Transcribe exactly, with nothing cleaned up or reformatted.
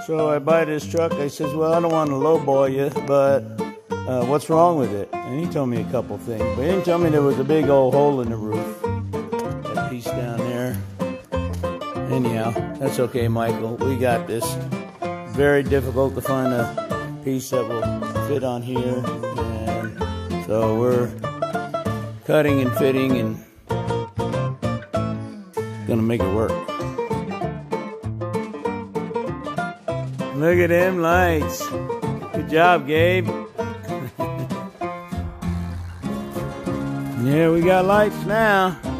So I buy this truck. I says, well, I don't want to lowball you, but uh, what's wrong with it? And he told me a couple things, but he didn't tell me there was a big old hole in the roof. That piece down there. Anyhow, that's okay, Michael. We got this. Very difficult to find a piece that will fit on here, and so we're cutting and fitting and gonna make it work. Look at them lights. Good job, Gabe. Yeah, we got lights now.